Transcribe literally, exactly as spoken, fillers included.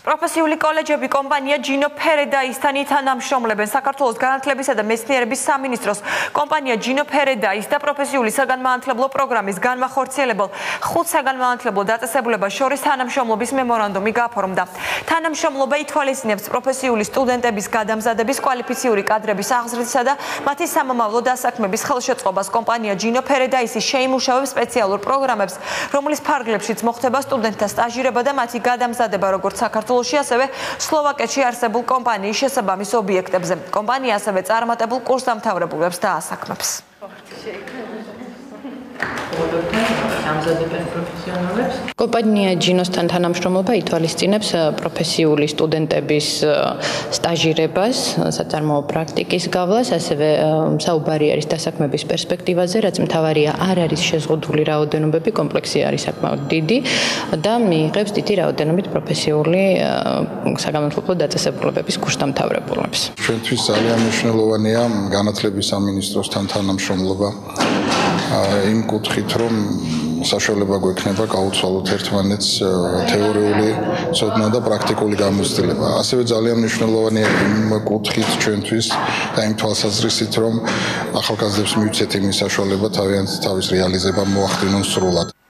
პროფესიული კოლეჯები კომპანია ჯინო ფერედაისთან ითანამშრომლებენ. საქართველოს განათლებისა და მეცნიერების სამინისტროს კომპანია ჯინო ფერედაის და პროფესიული საგანმანათლებლო პროგრამის განმახორციელებელ ხუთ საგანმანათლებლო დაწესებულებას შორის თანამშრომლობის მემორანდუმი გაფორმდა. თანამშრომლობა ითვალისწინებს პროფესიული სტუდენტების გადამზადების, კვალიფიციური კადრების აღზრდისა და მათი სამომავლო დასაქმების ხელშეწყობას. კომპანია ჯინო ფერედაისი შეიმუშავებს სპეციალურ პროგრამებს, რომლის ფარგლებშიც მოხდება სტუდენტთა სტაჟირება და მათი გადამზადება, როგორც საქართველოში ასევე სლოვაკეთში არსებულ კომპანიის შესაბამის ობიექტებზე. კომპანია ასევე წარმატებულ კურსდამთავრებულებს დაასაქმებს. კომპანია ჯინოსთან თანამშრომლობა ითვალისწინებს პროფესიული სტუდენტების სტაჟირებას, საწარმოო პრაქტიკის გავლას, ასევე საუბარი არის დასაქმების პერსპექტივაზე, რაც მთავარია არ არის შეზღუდული რაოდენობები, კომპლექსი არის საკმაოდ დიდი და მიიღებს დიდი რაოდენობით პროფესიული საგანმანათლებლო დაწესებულებების კურსდამთავრებულებს. ჩვენთვის ძალიან მნიშვნელოვანია განათლების სამინისტროსთან თანამშრომლობა იმ კუთხით, რომ საშუალება გვექნება გავუცვალოთ ერთმანეთს თეორიული ცოდნა და პრაქტიკული გამოცდილება. ასევე ძალიან მნიშვნელოვანია იმ კუთხით ჩვენთვის და იმ თვალსაზრისით, რომ ახალგაზრდებს მივცეთ იმის საშუალება თავიანთ თავის რეალიზება მოახდინონ სრულად.